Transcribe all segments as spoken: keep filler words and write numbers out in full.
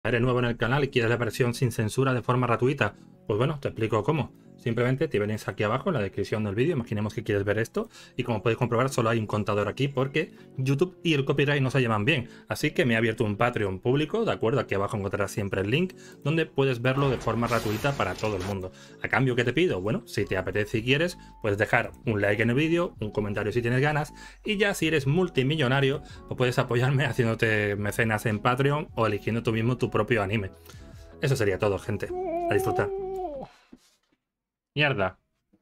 Eres nuevo en el canal y quieres la versión sin censura de forma gratuita, pues bueno, te explico cómo. Simplemente te vienes aquí abajo en la descripción del vídeo, imaginemos que quieres ver esto, y como podéis comprobar solo hay un contador aquí porque YouTube y el copyright no se llevan bien. Así que me he abierto un Patreon público, ¿de acuerdo? Aquí abajo encontrarás siempre el link, donde puedes verlo de forma gratuita para todo el mundo. ¿A cambio qué te pido? Bueno, si te apetece y quieres, puedes dejar un like en el vídeo, un comentario si tienes ganas, y ya si eres multimillonario, pues puedes apoyarme haciéndote mecenas en Patreon o eligiendo tú mismo tu propio anime. Eso sería todo, gente. A disfrutar. Mierda.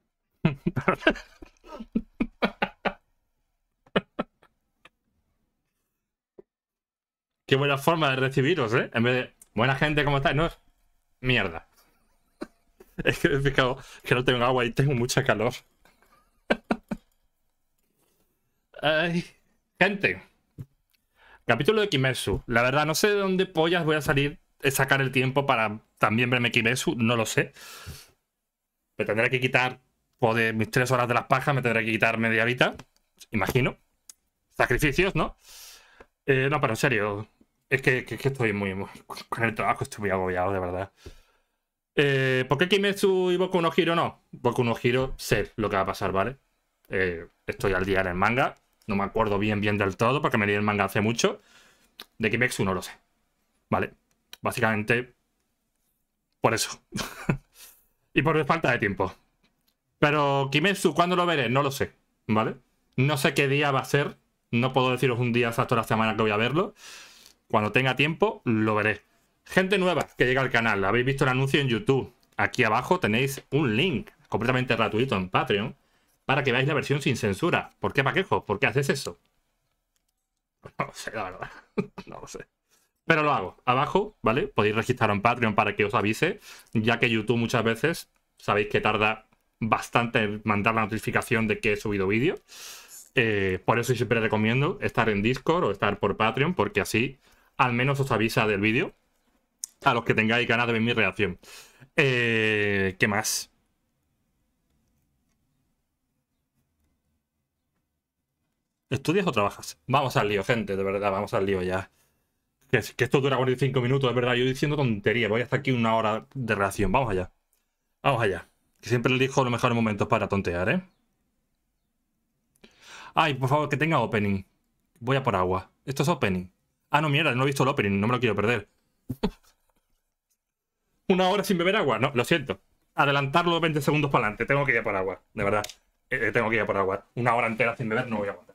Qué buena forma de recibiros, ¿eh? En vez de buena gente, ¿cómo estáis? No es mierda. Es que he fijado que no tengo agua y tengo mucha calor. Ay. Gente. Capítulo de Kimetsu. La verdad, no sé de dónde pollas voy a salir, a sacar el tiempo para también verme Kimetsu. No lo sé. Me tendré que quitar, joder, mis tres horas de las pajas, me tendré que quitar media horita. Imagino. Sacrificios, ¿no? Eh, no, pero en serio. Es que, que, que estoy muy, muy... Con el trabajo estoy muy agobiado, de verdad. Eh, ¿Por qué Kimetsu y Boku no Hero no? Boku no Hero sé lo que va a pasar, ¿vale? Eh, estoy al día en el manga. No me acuerdo bien bien del todo porque me leí el manga hace mucho. De Kimetsu no lo sé. ¿Vale? Básicamente por eso. Y por falta de tiempo. Pero Kimetsu, ¿cuándo lo veré? No lo sé. ¿Vale? No sé qué día va a ser. No puedo deciros un día exacto de la semana que voy a verlo. Cuando tenga tiempo, lo veré. Gente nueva que llega al canal, habéis visto el anuncio en YouTube. Aquí abajo tenéis un link completamente gratuito en Patreon para que veáis la versión sin censura. ¿Por qué paquejo? ¿Por qué haces eso? No lo sé, la verdad. No lo sé. Pero lo hago. Abajo, ¿vale? Podéis registrar en Patreon para que os avise, ya que YouTube muchas veces sabéis que tarda bastante en mandar la notificación de que he subido vídeo. Eh, por eso siempre recomiendo estar en Discord o estar por Patreon, porque así al menos os avisa del vídeo a los que tengáis ganas de ver mi reacción. Eh, ¿Qué más? ¿Estudias o trabajas? Vamos al lío, gente, de verdad, vamos al lío ya. Que, que esto dura cuarenta y cinco minutos, es verdad, yo diciendo tontería, voy hasta aquí una hora de reacción. Vamos allá. Vamos allá. Que siempre elijo los mejores momentos para tontear, ¿eh? Ay, por favor, que tenga opening. Voy a por agua. Esto es opening. Ah, no, mierda, no he visto el opening, no me lo quiero perder. ¿Una hora sin beber agua? No, lo siento. Adelantarlo veinte segundos para adelante. Tengo que ir a por agua, de verdad. Eh, eh, tengo que ir a por agua. Una hora entera sin beber no voy a aguantar.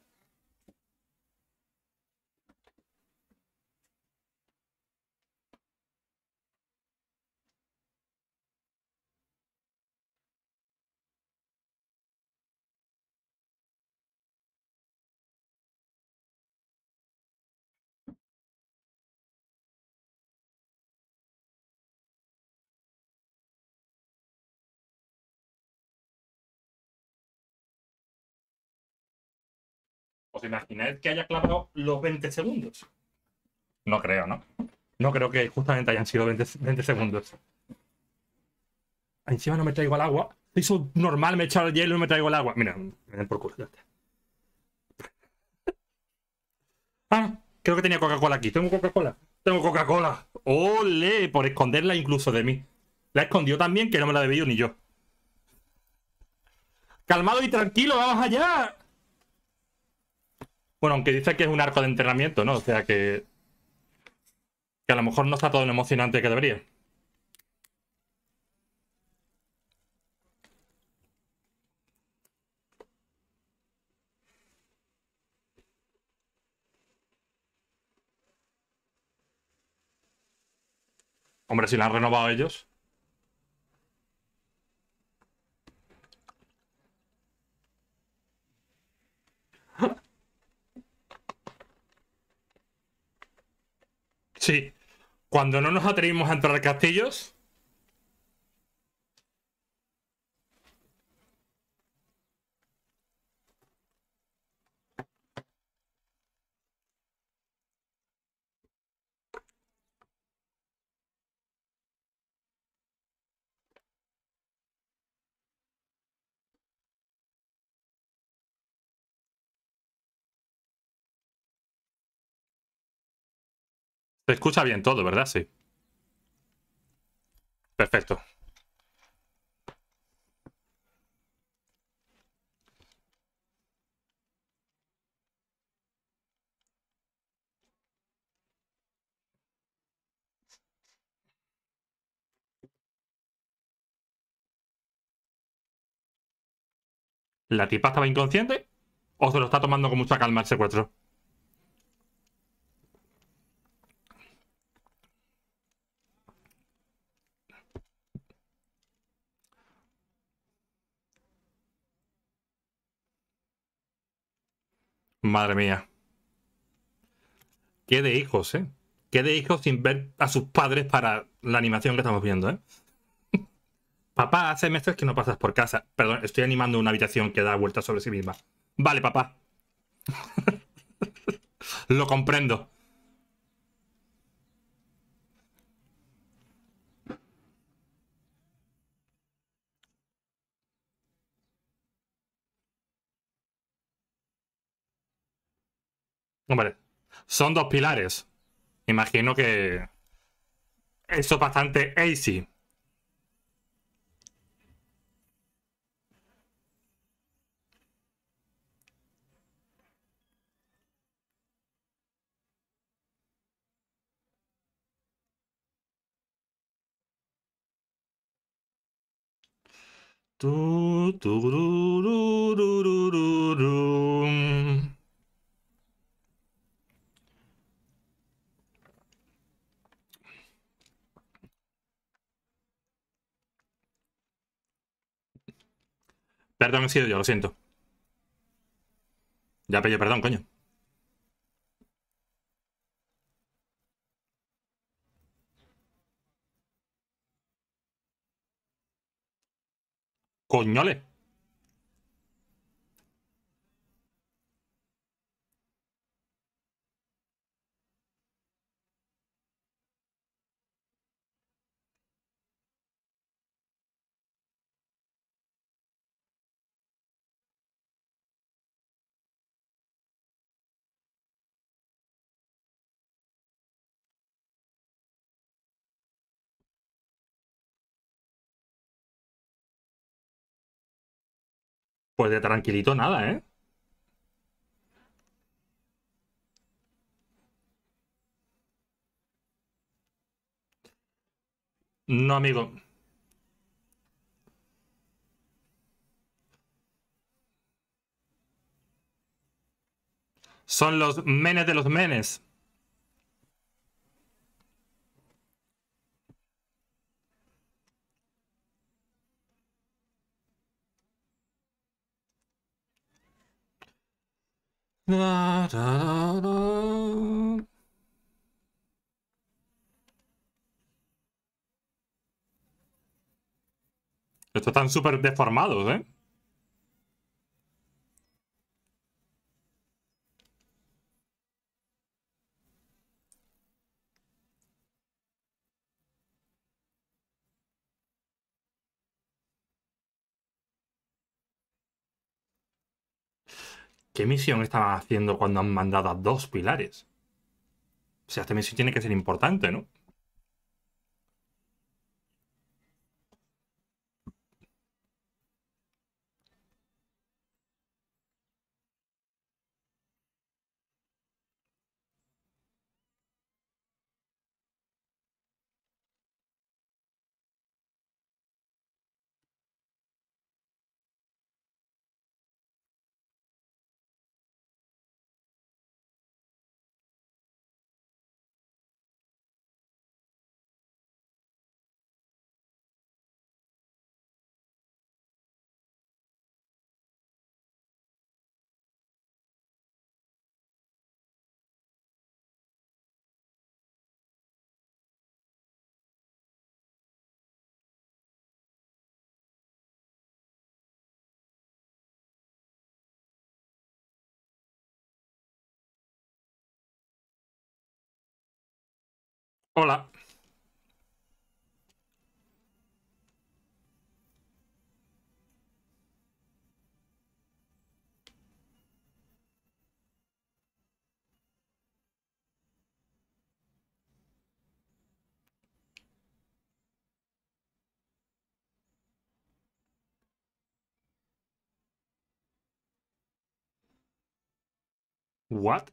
¿Os imagináis que haya clavado los veinte segundos? No creo, ¿no? No creo que justamente hayan sido veinte, veinte segundos. Encima no me traigo el agua. Eso normal, me he echado el hielo y me traigo el agua. Mira, me den por culo. Ya está. Ah, creo que tenía Coca-Cola aquí. ¿Tengo Coca-Cola? Tengo Coca-Cola. ¡Ole! Por esconderla incluso de mí. La escondió también, que no me la he bebido ni yo. Calmado y tranquilo, vamos allá. Bueno, aunque dice que es un arco de entrenamiento, ¿no? O sea que... Que a lo mejor no está todo lo emocionante que debería. Hombre, si la han renovado ellos. Sí. Cuando no nos atrevimos a entrar a castillos... Se escucha bien todo, ¿verdad? Sí. Perfecto. ¿La tipa estaba inconsciente? ¿O se lo está tomando con mucha calma el secuestro? Madre mía. Qué de hijos, ¿eh? Qué de hijos sin ver a sus padres para la animación que estamos viendo, ¿eh? Papá, hace meses que no pasas por casa. Perdón, estoy animando una habitación que da vueltas sobre sí misma. Vale, papá. Lo comprendo. Hombre, son dos pilares. Imagino que eso es bastante easy. Tu, turururururum. Perdón, he sido yo, lo siento. Ya pedí perdón, coño. Coñole. Pues de tranquilito nada, ¿eh? No, amigo. Son los menes de los menes. Da, da, da, da. Estos están súper deformados, ¿eh? ¿Qué misión estaban haciendo cuando han mandado a dos pilares? O sea, esta misión tiene que ser importante, ¿no? Hola. What?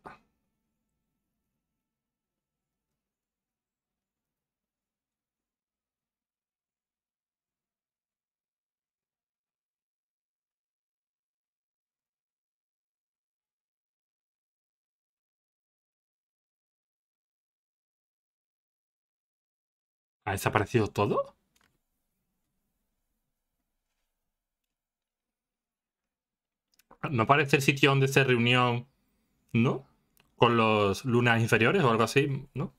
¿Ha desaparecido todo? No parece el sitio donde se reunió, ¿no? Con los lunas inferiores o algo así, ¿no?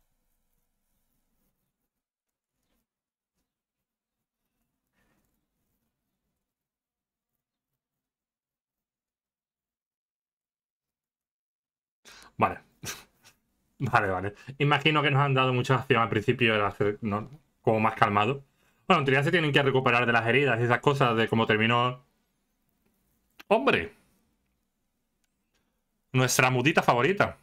Vale. Vale, vale. Imagino que nos han dado mucha acción al principio, era hacer, ¿no? Como más calmado. Bueno, en teoría se tienen que recuperar de las heridas y esas cosas, de cómo terminó. ¡Hombre! Nuestra mudita favorita.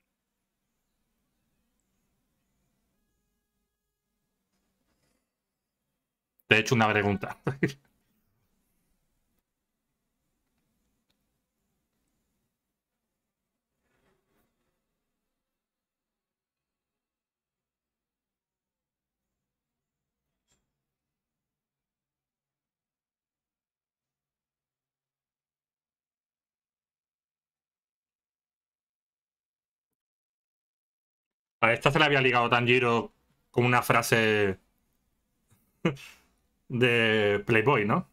Te he hecho una pregunta. A esta se le había ligado Tanjiro como una frase de Playboy, ¿no?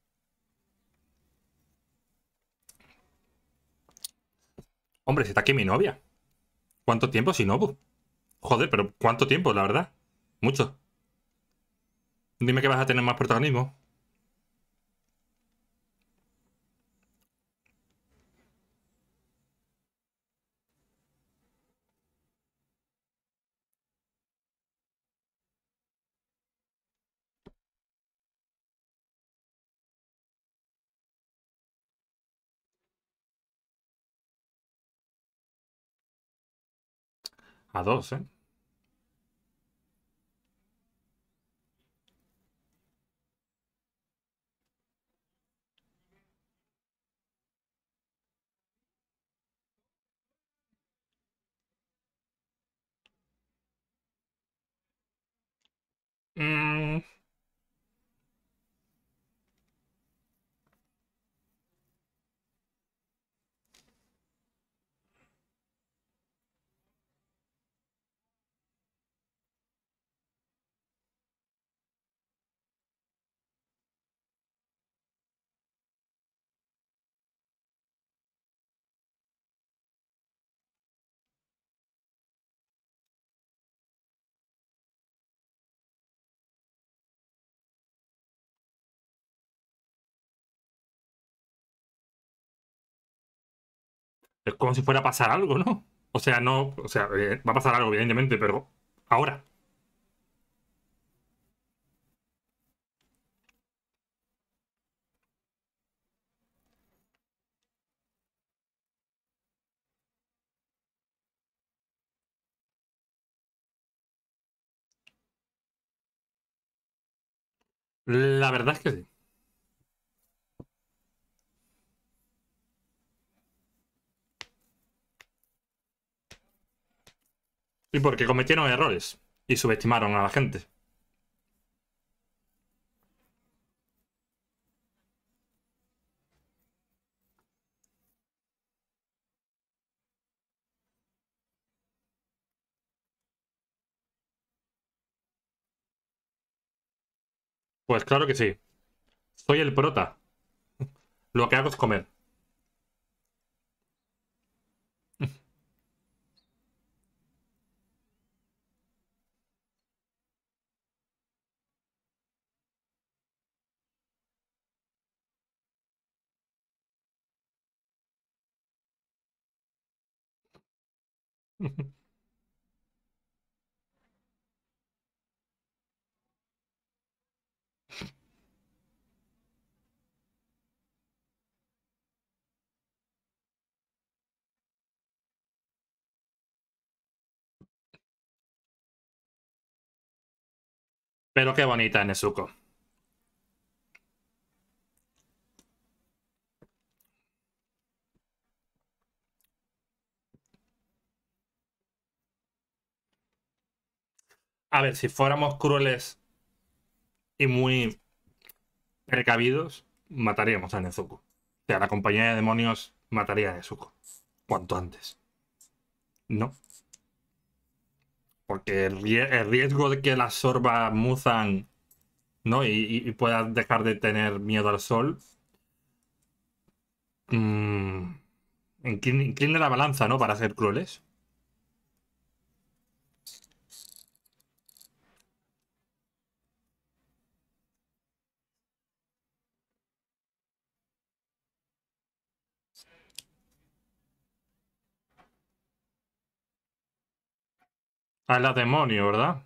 Hombre, si está aquí mi novia. ¿Cuánto tiempo sin Nobu? Joder, pero ¿cuánto tiempo, la verdad? Mucho. Dime que vas a tener más protagonismo. A dos, ¿eh? Mm, es como si fuera a pasar algo, ¿no? O sea, no. O sea, eh, va a pasar algo, evidentemente, pero ahora. La verdad es que sí. Y porque cometieron errores y subestimaron a la gente. Pues claro que sí. Soy el prota. Lo que hago es comer. Pero qué bonita es Nezuko. A ver, si fuéramos crueles y muy precavidos, mataríamos a Nezuko. O sea, la compañía de demonios mataría a Nezuko. Cuanto antes. No. Porque el, rie- el riesgo de que la absorba Muzan, ¿no? Y, y- y pueda dejar de tener miedo al sol. mmm, inclina, inclina la balanza, ¿no? Para ser crueles. A la demonio, ¿verdad?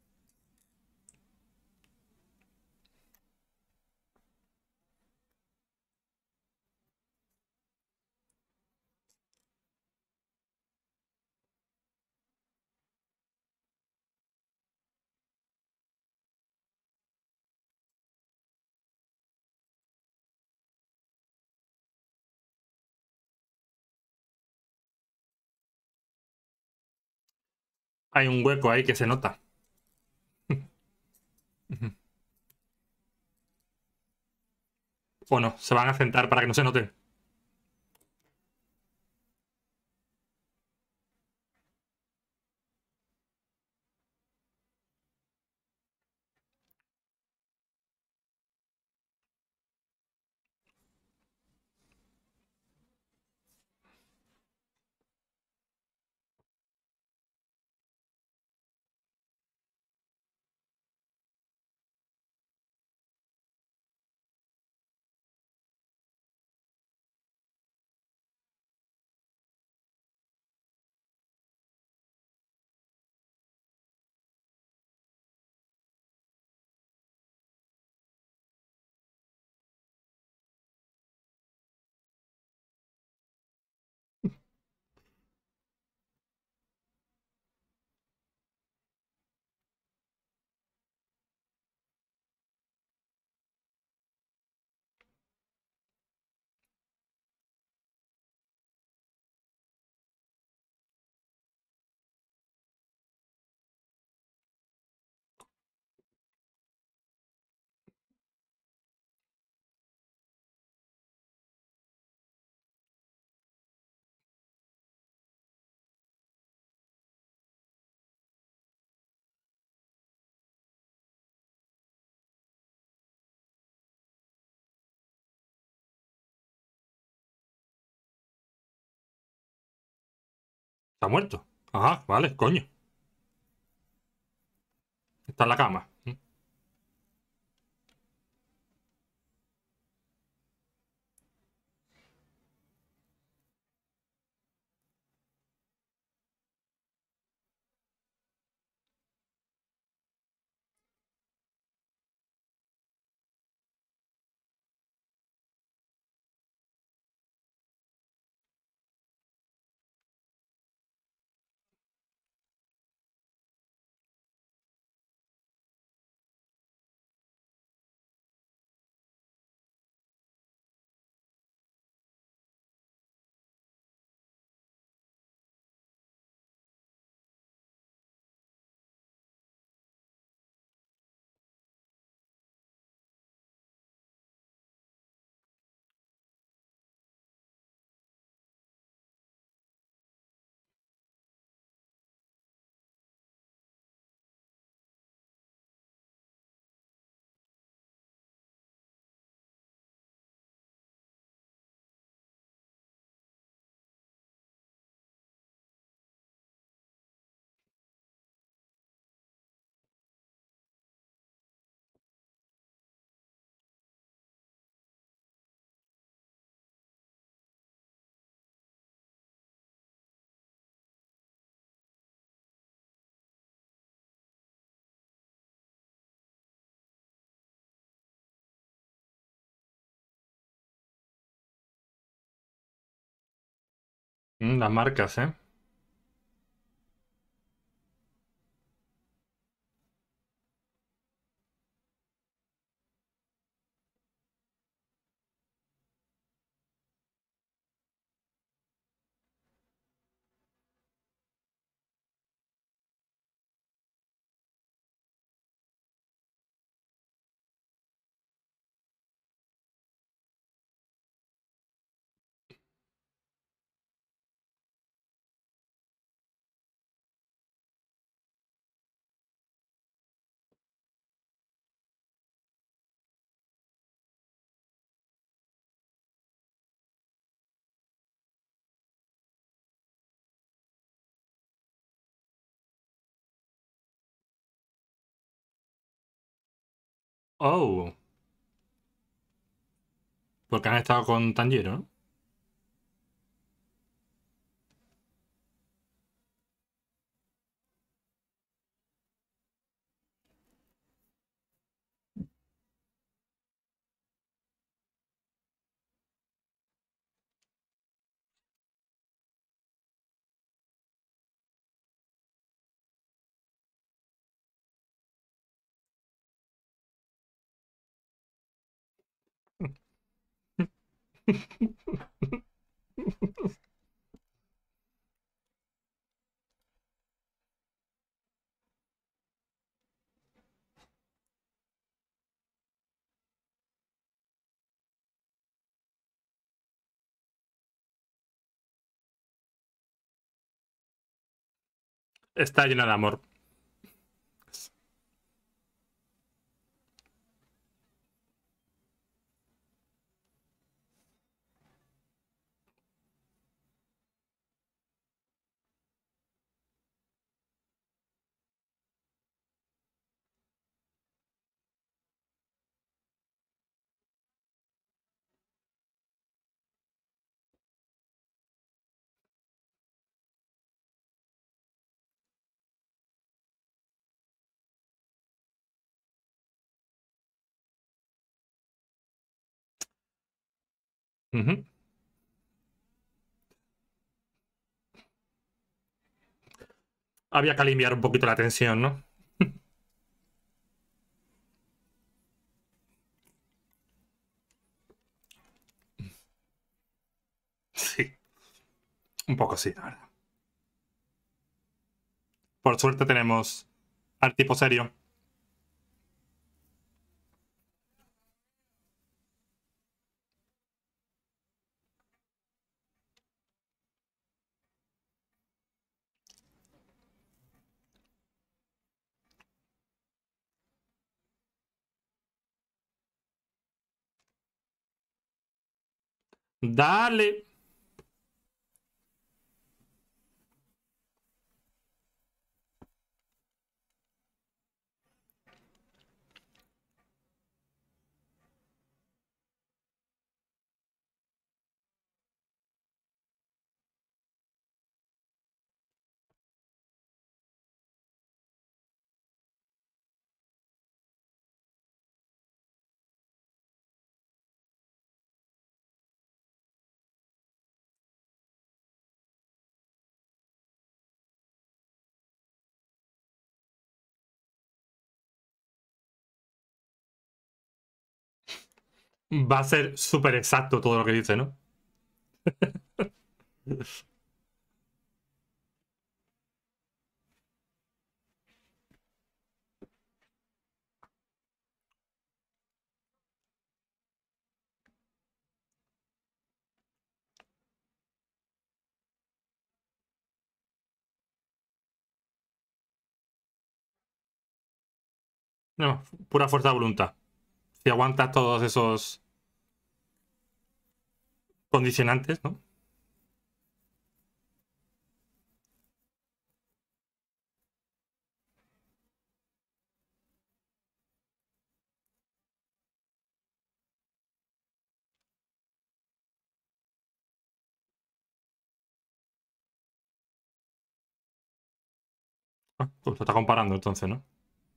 Hay un hueco ahí que se nota. Bueno, se van a sentar para que no se note. Está muerto. Ajá, vale, coño. Está en la cama. Mm, las marcas, ¿eh? Oh, porque han estado con Tanjiro, ¿no? Está llena de amor. Ujú. Había que aliviar un poquito la tensión, ¿no? Sí, un poco sí, la verdad. Por suerte tenemos al tipo serio. Dale. Va a ser súper exacto todo lo que dice, ¿no? No, pura fuerza de voluntad. Si aguantas todos esos condicionantes, ¿no? Ah, pues lo está comparando entonces, ¿no?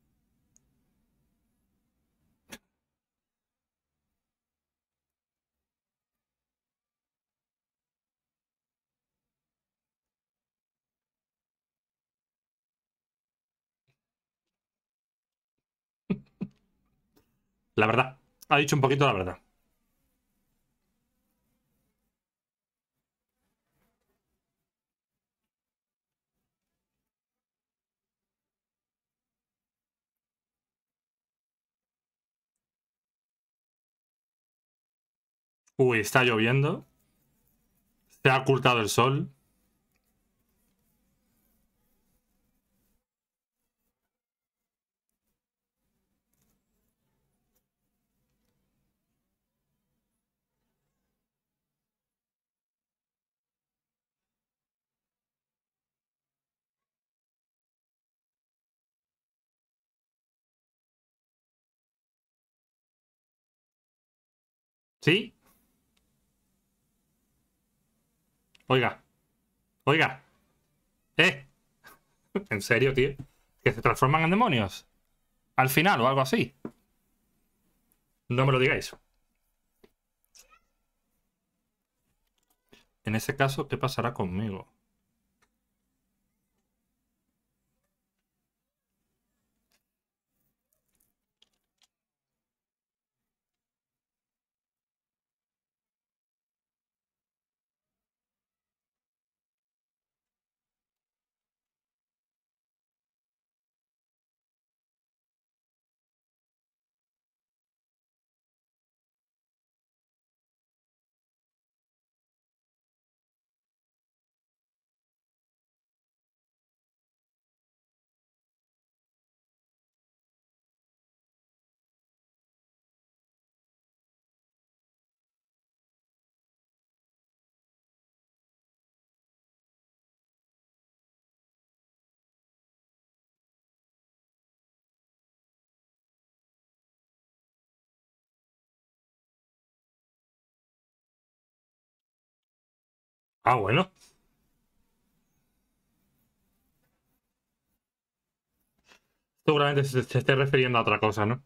La verdad. Ha dicho un poquito la verdad. Uy, está lloviendo. Se ha ocultado el sol. ¿Sí? Oiga, oiga. ¿Eh? ¿En serio, tío? ¿Que se transforman en demonios? Al final o algo así. No me lo digáis. En ese caso, ¿qué pasará conmigo? Ah, bueno. Seguramente se, se esté refiriendo a otra cosa, ¿no?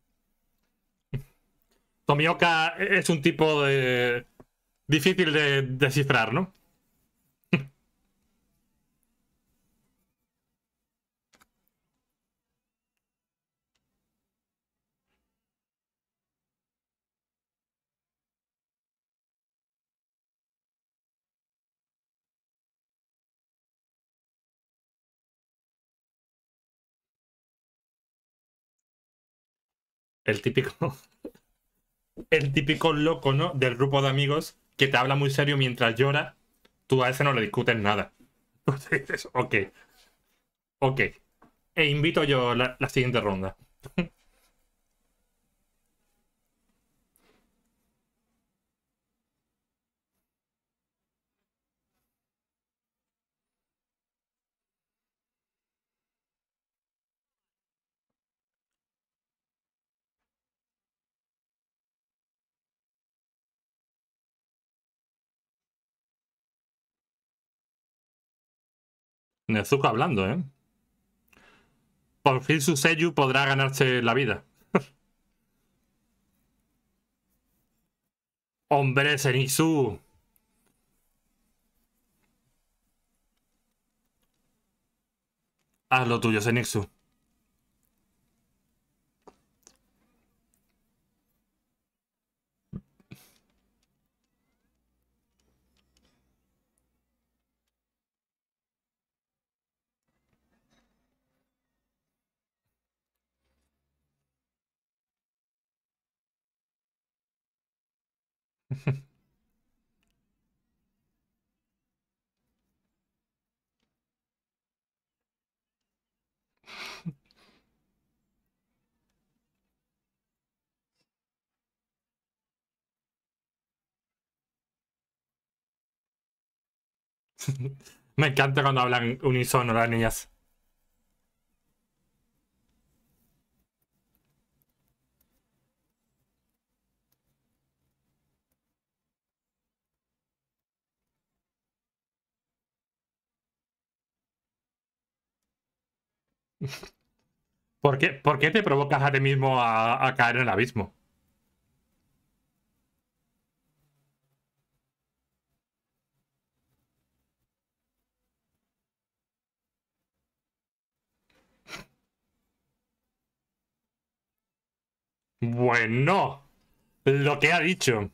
Tomioka es un tipo de... difícil de descifrar, ¿no? El típico... el típico loco, ¿no? Del grupo de amigos que te habla muy serio mientras llora. Tú a ese no le discutes nada. Entonces dices, ok, ok. E invito yo la, la siguiente ronda. Nezuko hablando, ¿eh? Por fin su Seiyu podrá ganarse la vida. Hombre, Zenitsu. Haz lo tuyo, Zenitsu. Me encanta cuando hablan unísono las niñas. ¿Por qué, por qué te provocas a ti mismo a, a caer en el abismo? Bueno, lo que ha dicho.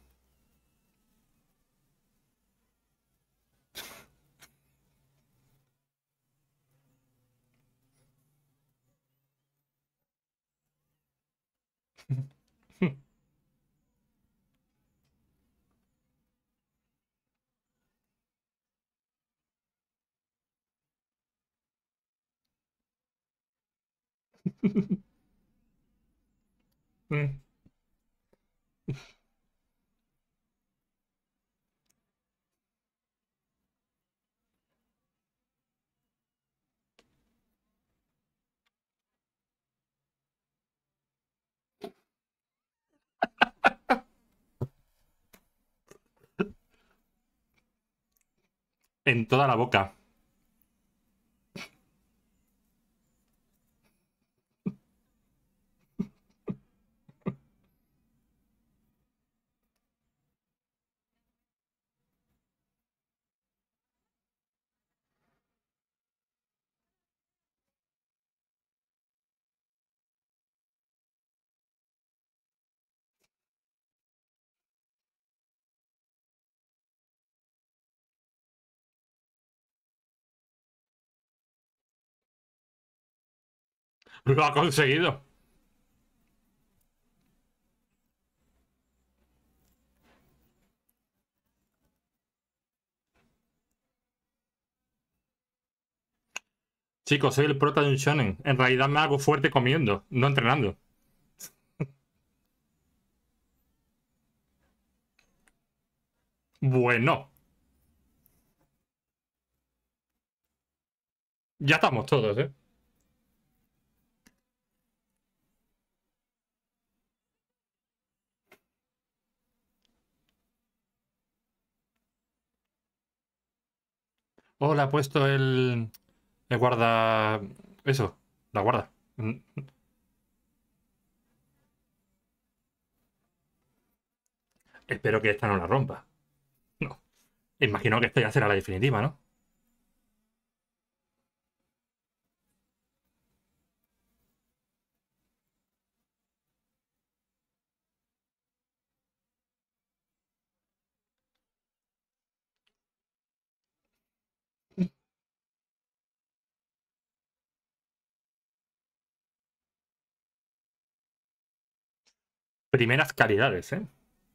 En toda la boca. Lo ha conseguido. Chicos, soy el prota de un shonen. En realidad me hago fuerte comiendo, no entrenando. Bueno, ya estamos todos, ¿eh? Oh, le ha puesto el, el guarda... Eso, la guarda. Mm, Espero que esta no la rompa. No. Imagino que esta ya será la definitiva, ¿no? Primeras calidades, ¿eh?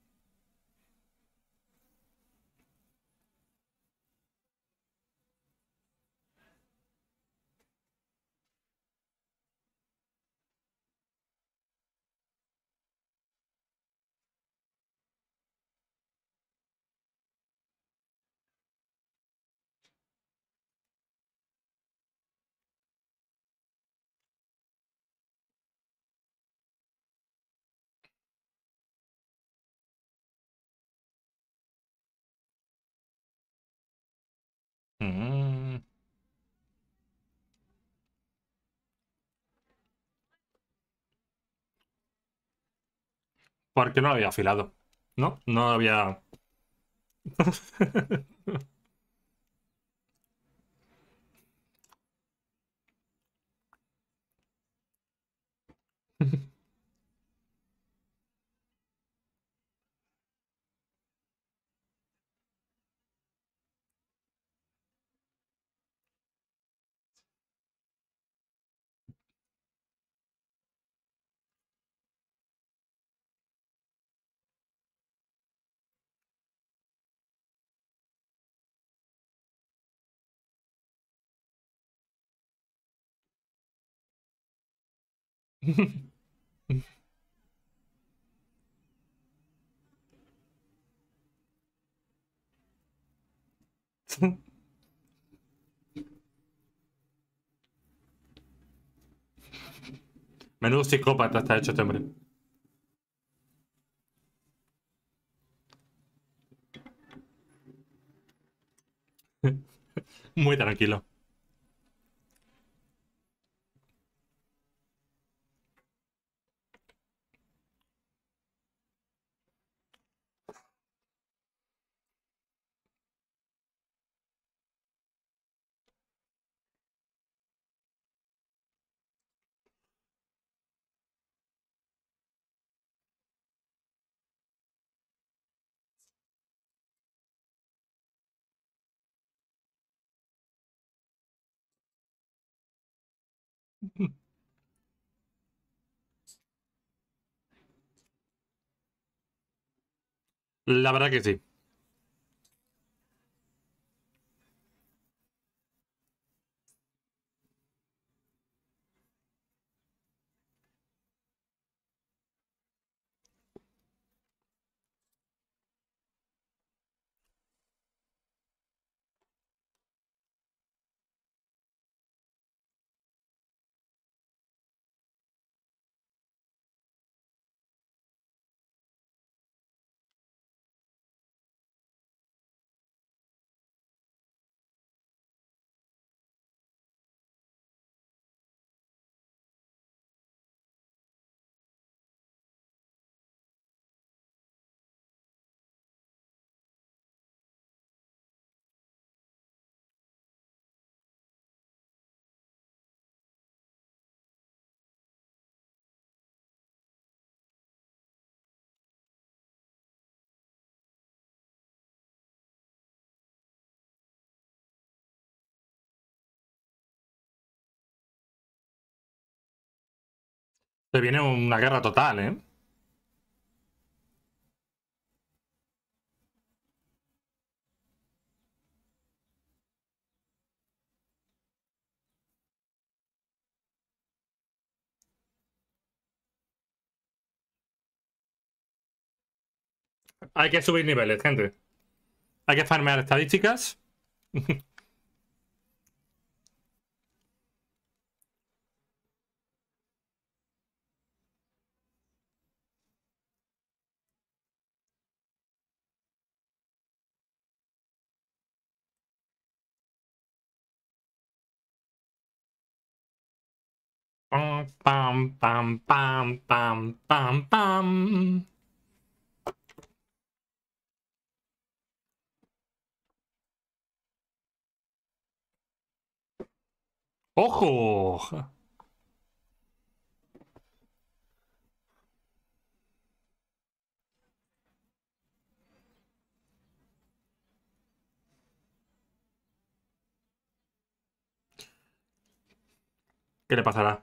Mm, porque no lo había afilado. ¿No? No había... Menudo psicópata está hecho este hombre. Muy tranquilo. La verdad que sí. Se viene una guerra total, ¿eh? Hay que subir niveles, gente. Hay que farmear estadísticas. Pam, pam, pam, pam, pam, pam, pam. ¡Ojo! ¿Qué le pasará?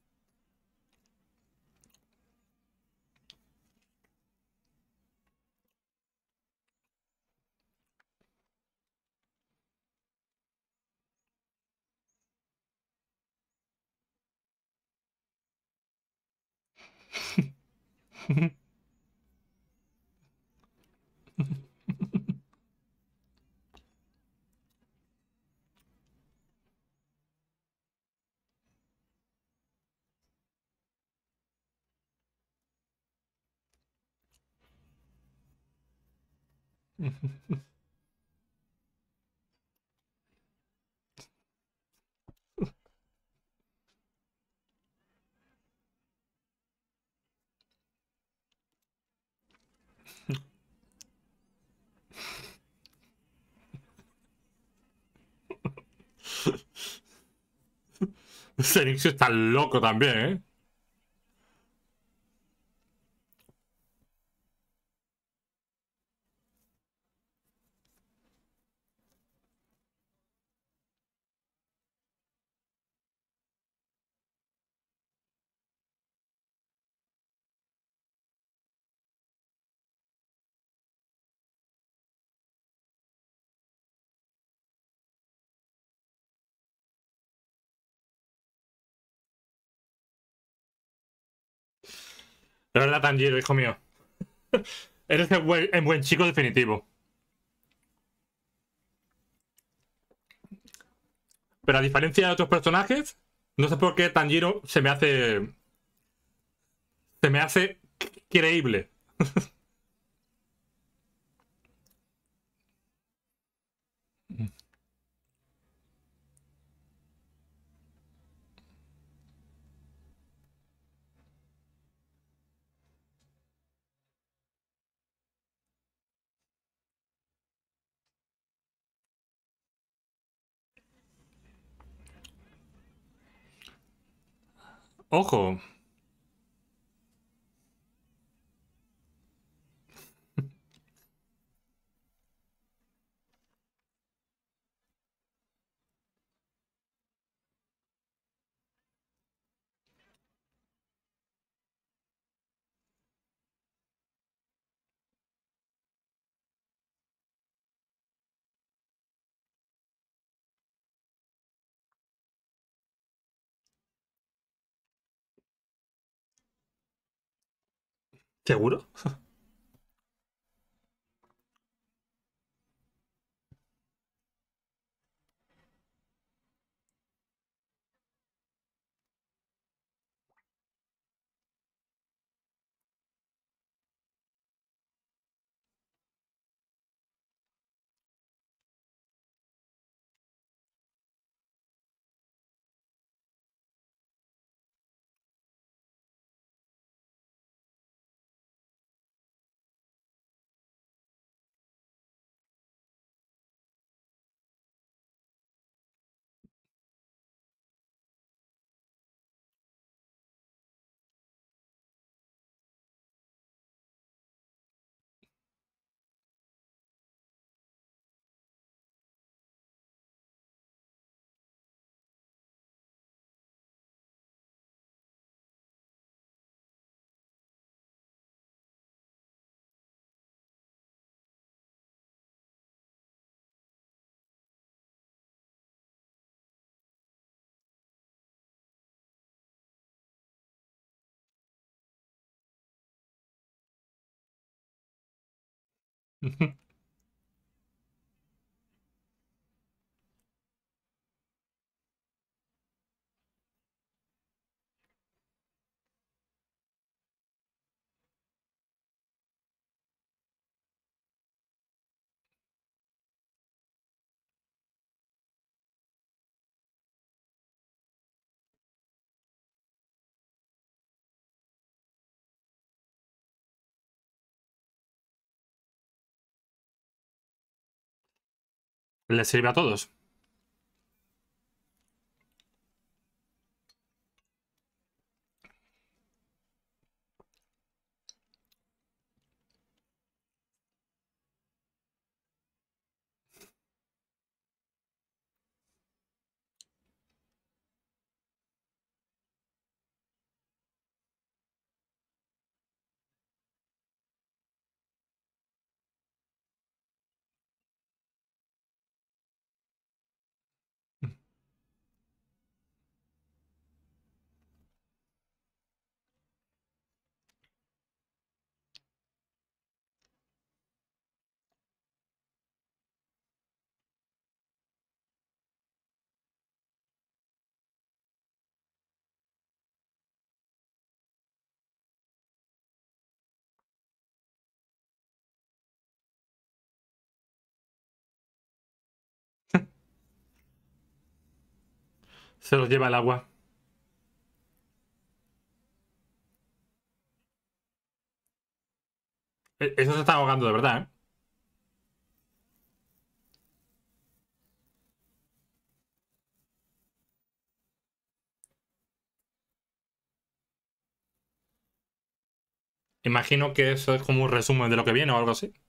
Zenixio está loco también, ¿eh? De verdad, Tanjiro, hijo mío. Eres el buen, el buen chico definitivo. Pero a diferencia de otros personajes, no sé por qué Tanjiro se me hace. Se me hace creíble. Ojo. ¿Seguro? ¿Les sirve a todos? Se los lleva el agua. E- Eso se está ahogando de verdad, ¿eh? Imagino que eso es como un resumen de lo que viene o algo así.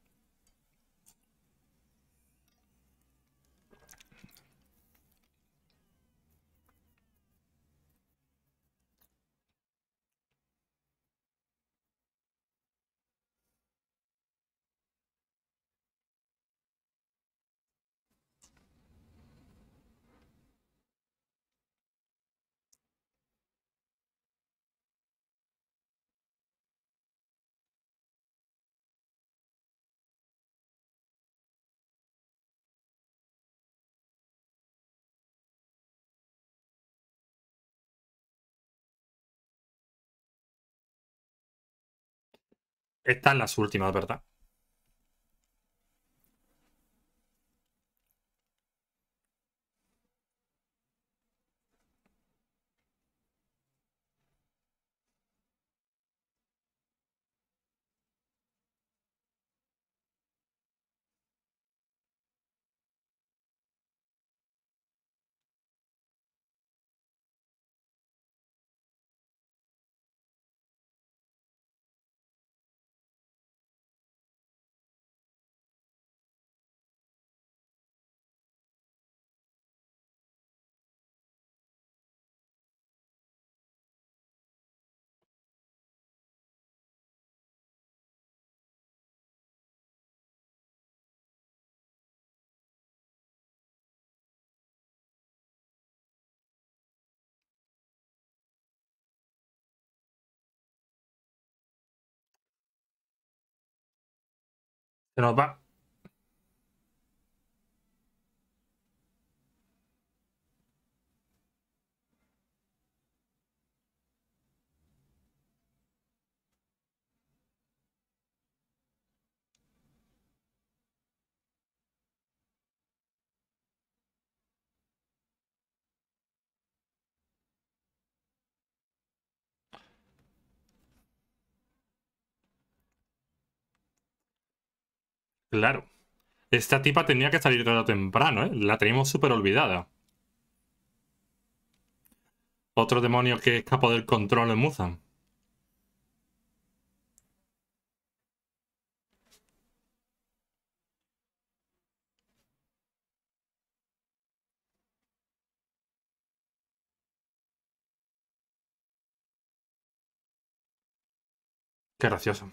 Están las últimas, ¿verdad? Se nos va. Claro. Esta tipa tenía que salir tarde o temprano, ¿eh? La teníamos súper olvidada. Otro demonio que escapó del control en Muzan. Qué gracioso.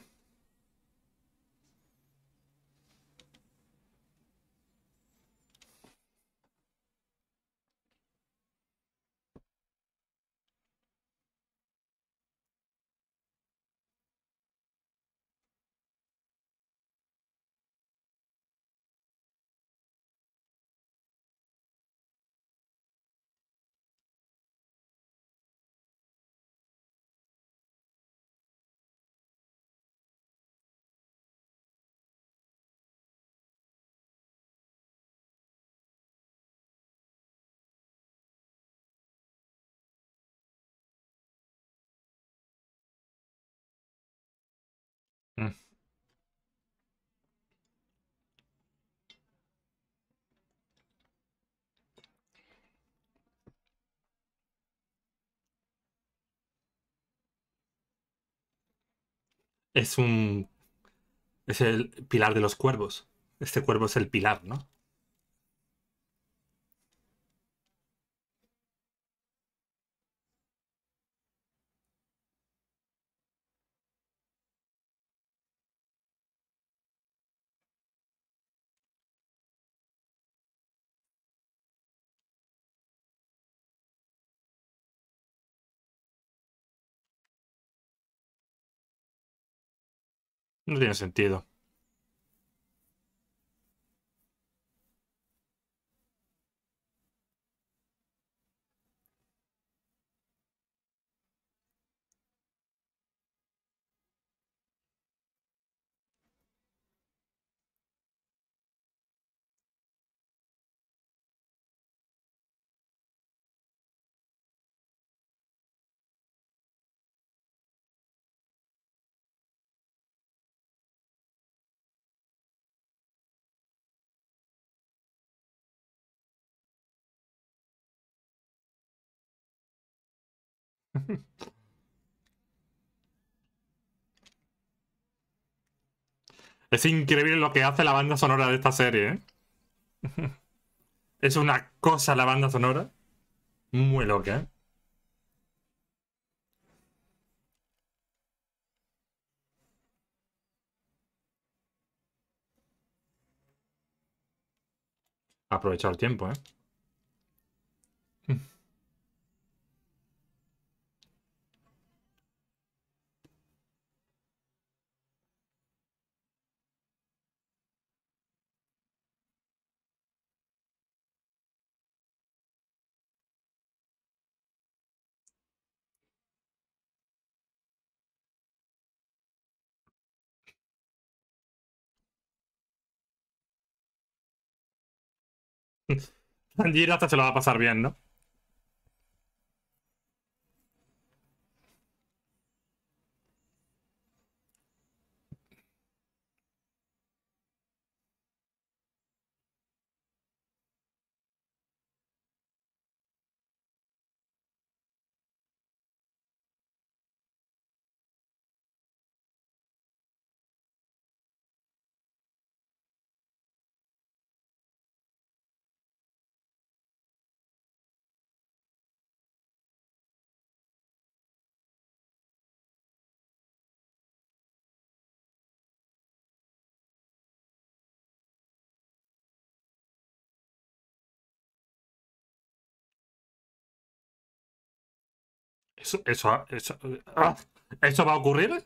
Mm. Es un... Es el pilar de los cuervos. Este cuervo es el pilar, ¿no? No tiene sentido. Es increíble lo que hace la banda sonora de esta serie, ¿eh? Es una cosa la banda sonora. Muy loca, ¿eh? Aprovechar el tiempo, ¿eh? Tanjiro hasta se lo va a pasar bien, ¿no? Eso, eso, eso, ah, ¿eso va a ocurrir?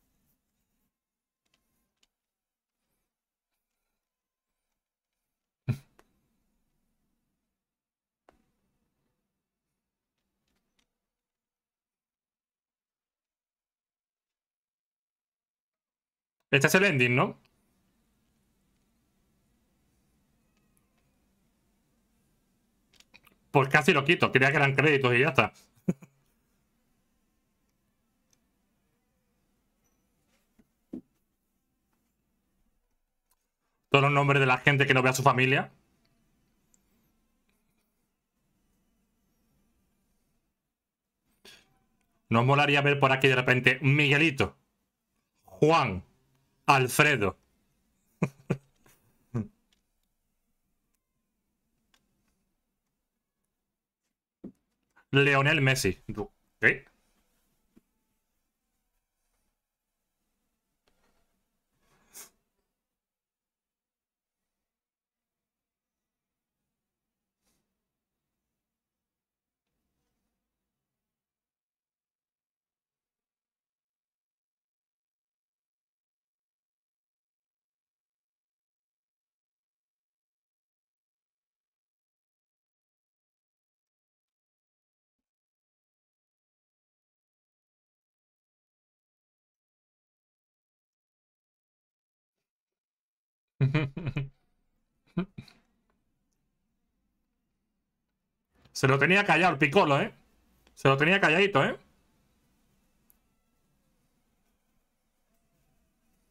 Este es el ending, ¿no? Pues casi lo quito. Quería que eran créditos y ya está. Todos los nombres de la gente que no ve a su familia. Nos molaría ver por aquí de repente Miguelito, Juan, Alfredo. Leonel Messi. ¿Qué? Se lo tenía callado el Piccolo, ¿eh? Se lo tenía calladito, ¿eh?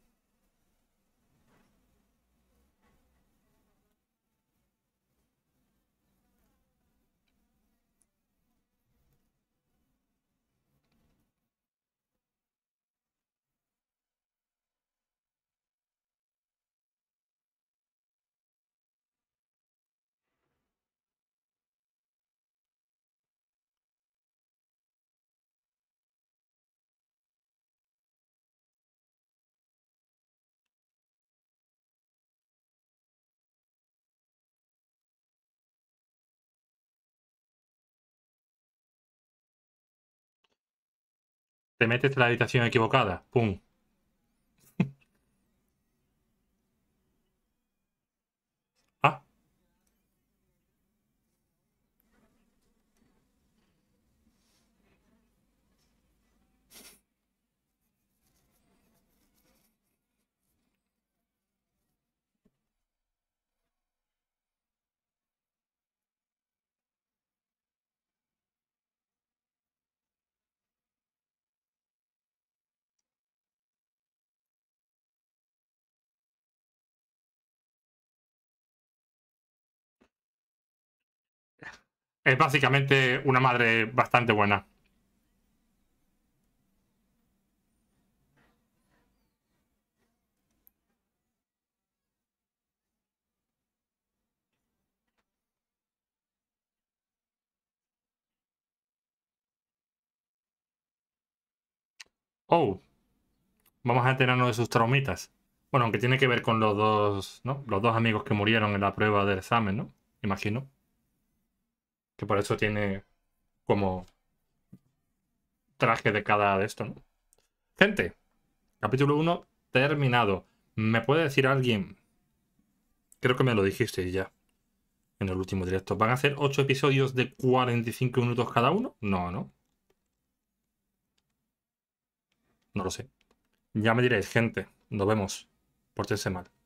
Te metes en la habitación equivocada. Pum. Ah. Es básicamente una madre bastante buena. Oh, vamos a enterarnos de sus traumitas. Bueno, aunque tiene que ver con los dos, ¿no? Los dos amigos que murieron en la prueba del examen, ¿no? Imagino. Que por eso tiene como traje de cada de esto, ¿no? Gente, capítulo uno terminado. ¿Me puede decir alguien? Creo que me lo dijiste ya en el último directo. ¿Van a ser ocho episodios de cuarenta y cinco minutos cada uno? No, ¿no? No lo sé. Ya me diréis, gente. Nos vemos. Pórtense mal.